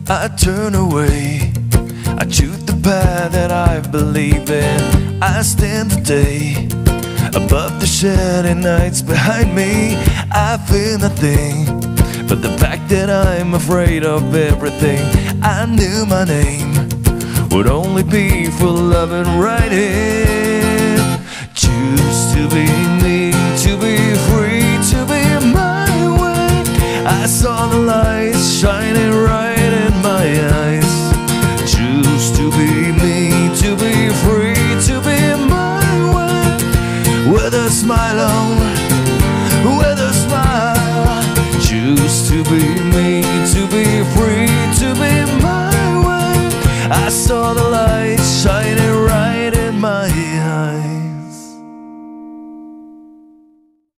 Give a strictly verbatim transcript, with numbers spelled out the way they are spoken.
I turn away. I choose the path that I believe in. I stand today above the shady nights behind me. I feel nothing but the fact that I'm afraid of everything. I knew my name would only be for love and writing. Choose to be me.